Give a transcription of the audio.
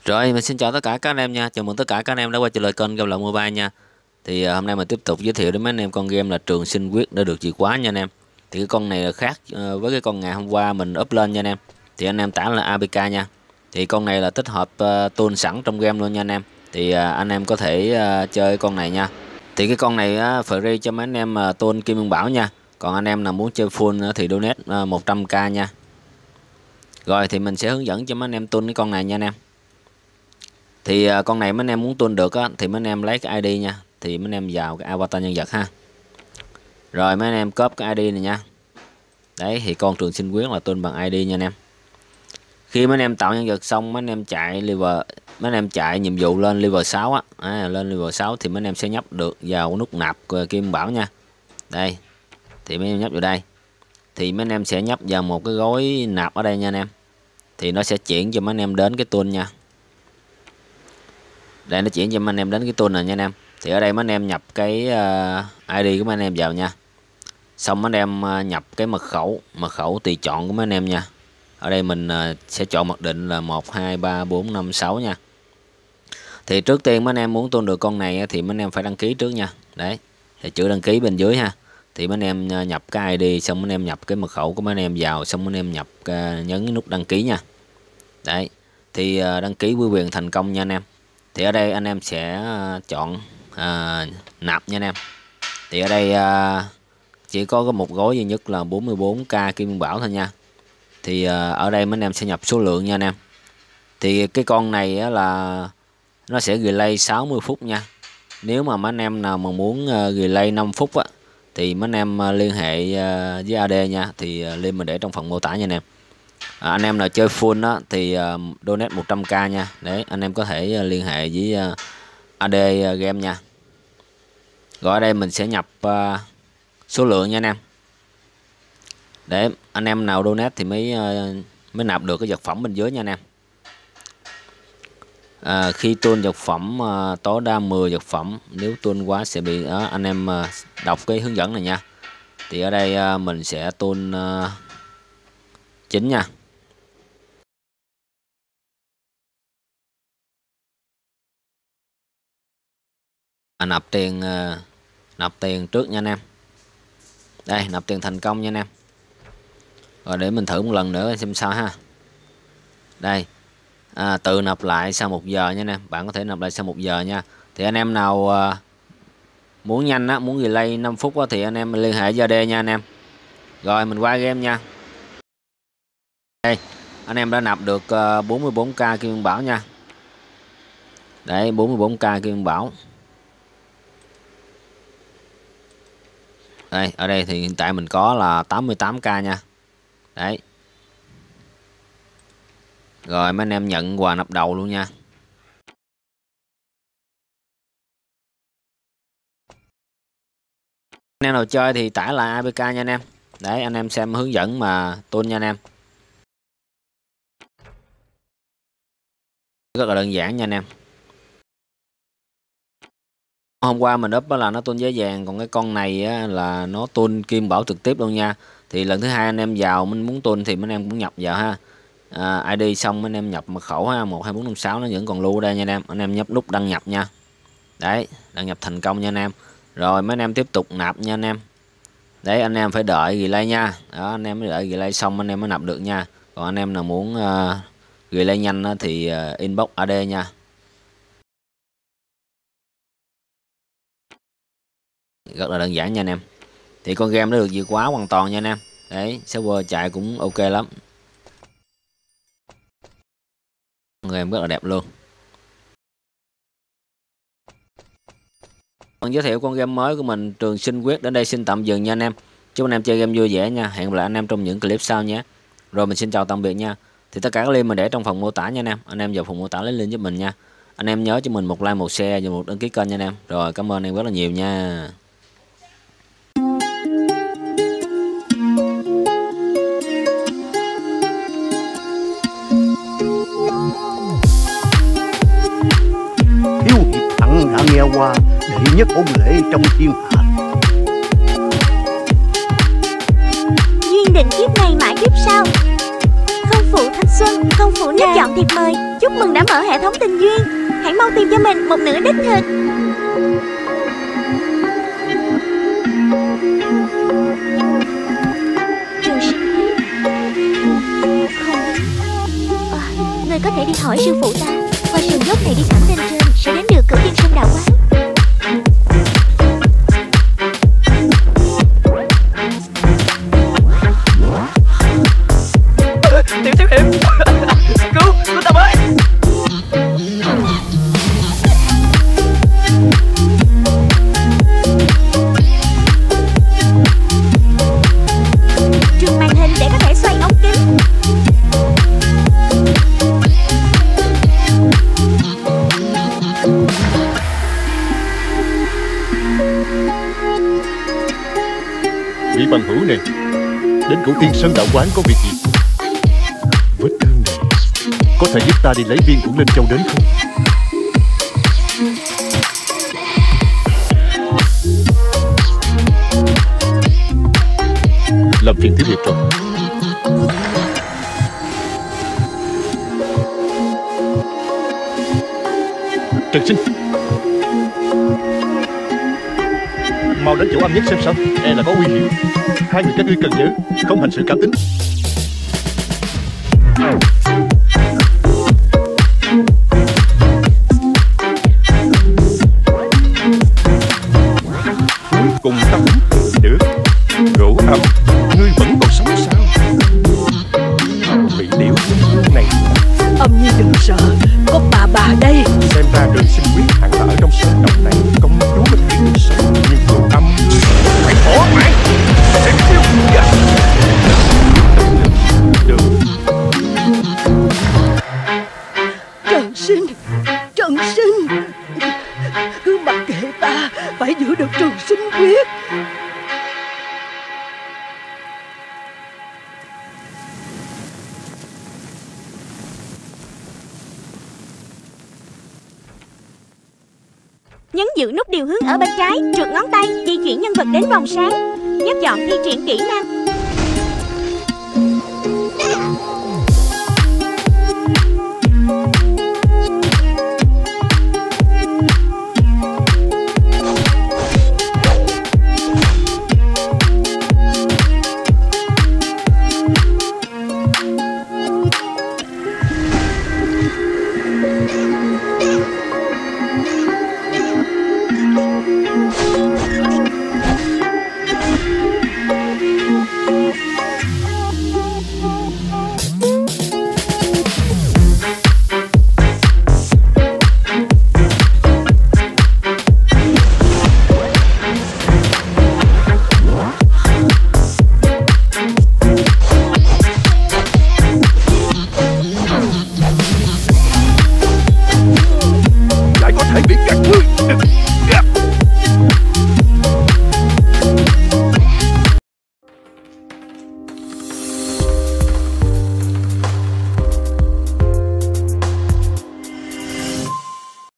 Rồi, mình xin chào tất cả các anh em nha. Chào mừng tất cả các anh em đã quay trở lại kênh Game Lợi Mobile nha. Thì hôm nay mình tiếp tục giới thiệu đến mấy anh em con game là Trường Sinh Quyết đã được chìa khóa nha anh em. Thì cái con này là khác với cái con ngày hôm qua mình up lên nha anh em. Thì anh em tải là APK nha. Thì con này là tích hợp tool sẵn trong game luôn nha anh em. Thì anh em có thể chơi con này nha. Thì cái con này free cho mấy anh em tool Kim Nguyên Bảo nha. Còn anh em nào muốn chơi full thì donate 100k nha. Rồi thì mình sẽ hướng dẫn cho mấy anh em tool cái con này nha anh em. Thì con này mấy anh em muốn tuôn được á, thì mấy anh em lấy cái ID nha. Thì mấy anh em vào cái avatar nhân vật ha. Rồi mấy anh em copy cái ID này nha. Đấy thì con Trường Sinh Quyết là tuôn bằng ID nha anh em. Khi mấy anh em tạo nhân vật xong, mấy anh em chạy level, mấy anh em chạy nhiệm vụ lên level 6 á, lên level 6 thì mấy anh em sẽ nhấp được vào nút nạp Kim Bảo nha. Đây. Thì mấy em nhấp vào đây. Thì mấy anh em sẽ nhấp vào một cái gói nạp ở đây nha anh em. Thì nó sẽ chuyển cho mấy anh em đến cái tool nha. Đây nó chuyển cho mấy anh em đến cái tool này nha anh em. Thì ở đây mấy anh em nhập cái ID của mấy anh em vào nha. Xong mấy anh em nhập cái mật khẩu tùy chọn của mấy anh em nha. Ở đây mình sẽ chọn mặc định là 1 2 3 4 5 6 nha. Thì trước tiên mấy anh em muốn tuôn được con này thì mấy anh em phải đăng ký trước nha. Đấy. Thì chữ đăng ký bên dưới ha. Thì mấy anh em nhập cái ID, xong mấy anh em nhập cái mật khẩu của mấy anh em vào, xong mấy anh em nhập nhấn cái nút đăng ký nha. Đấy. Thì đăng ký quy quyền thành công nha anh em. Thì ở đây anh em sẽ chọn nạp nha anh em. Thì ở đây chỉ có một gói duy nhất là 44k Kim Nguyên Bảo thôi nha. Thì ở đây mấy anh em sẽ nhập số lượng nha anh em. Thì cái con này là nó sẽ relay 60 phút nha. Nếu mà mấy anh em nào mà muốn relay 5 phút á, thì mấy anh em liên hệ với AD nha. Thì link mình để trong phần mô tả nha anh em. Anh em nào chơi full đó thì donate 100k nha. Để anh em có thể liên hệ với AD game nha. Rồi ở đây mình sẽ nhập số lượng nha anh em. Để anh em nào donate thì mới nạp được cái vật phẩm bên dưới nha anh em. Khi tuôn vật phẩm tối đa 10 vật phẩm, nếu tuôn quá sẽ bị anh em đọc cái hướng dẫn này nha. Thì ở đây mình sẽ tuôn 9 nha. Nạp tiền trước nha anh em. Đây, nạp tiền thành công nha anh em. Rồi để mình thử một lần nữa xem sao ha. Đây. Tự nạp lại sau 1 giờ nha anh em. Bạn có thể nạp lại sau 1 giờ nha. Thì anh em nào muốn nhanh á, muốn relay 5 phút á, thì anh em liên hệ với AD nha anh em. Rồi mình qua game nha. Đây, anh em đã nạp được 44k Kim Nguyên Bảo nha. Đấy, 44k Kim Nguyên Bảo. Đây, ở đây thì hiện tại mình có là 88k nha. Đấy. Rồi mấy anh em nhận quà nạp đầu luôn nha. Anh em nào chơi thì tải lại APK nha anh em. Đấy, anh em xem hướng dẫn mà tuôn nha anh em. Rất là đơn giản nha anh em. Hôm qua mình up là nó tuôn giấy vàng, còn cái con này á, là nó tuôn Kim Bảo trực tiếp luôn nha. Thì lần thứ hai anh em vào mình muốn tuôn thì mấy anh em cũng nhập vào ha. ID xong mấy anh em nhập mật khẩu ha, 12456 nó vẫn còn lưu ở đây nha anh em. Anh em nhấp nút đăng nhập nha. Đấy, đăng nhập thành công nha anh em. Rồi mấy anh em tiếp tục nạp nha anh em. Đấy, anh em phải đợi relay nha. Đó, anh em mới đợi relay xong anh em mới nạp được nha. Còn anh em nào muốn relay nhanh thì inbox AD nha. Rất là đơn giản nha anh em. Thì con game nó được chìa khóa hoàn toàn nha anh em. Đấy, server chạy cũng ok lắm. Con game rất là đẹp luôn. Giới thiệu con game mới của mình Trường Sinh Quyết đến đây xin tạm dừng nha anh em. Chúc anh em chơi game vui vẻ nha. Hẹn gặp lại anh em trong những clip sau nhé. Rồi mình xin chào tạm biệt nha. Thì tất cả các link mình để trong phần mô tả nha anh em. Anh em vào phần mô tả lấy link giúp mình nha. Anh em nhớ cho mình một like, một share và một đăng ký kênh nha anh em. Rồi cảm ơn anh em rất là nhiều nha. Hiếu hiệp thẳng đã nghe qua đệ nhất ôn lễ trong thiên hạ. Duyên định kiếp này mãi kiếp sau. Không phụ thanh xuân, không phụ nước chọn thiệp mời. Chúc mừng đã mở hệ thống tình duyên. Hãy mau tìm cho mình một nửa đích thực. Trường sinh không. Người có thể đi hỏi sư phụ ta. Qua sườn dốc này đi thẳng lên trên sẽ đến được Cửu Tiên Sơn đạo quán. Tiểu hiệp cứu ta với. Trường màn hình để có thể xoay ống kính. Vị bằng hữu này, đến Cửu Tiên Sơn đạo quán có việc gì? Vết thương này có thể giúp ta đi lấy viên Uổng Linh Châu đến không? Làm phiền thiếu hiệp rồi. Trần Sinh, mau đến chỗ âm nhất xem sao. E là có nguy hiểm. Hai người các ngươi cần nhớ không hành sự cảm tính. Cuối cùng ta cũng được. Gỗ âm, ngươi vẫn còn sống sao? Bị điểu này. Âm nhi đừng sợ, có bà đây. Xem ra Trường Sinh quyết hẳn là ở trong sơn động này. Công chúa có thể được sống, nhưng Gỗ âm phải bỏ mạng. Sẽ tiêu được. Trần Sinh, cứ mặc kệ ta, phải giữ được Trường Sinh quyết. Nhấn giữ nút điều hướng ở bên trái, trượt ngón tay, di chuyển nhân vật đến vòng sáng. Nhấp chọn thi triển kỹ năng.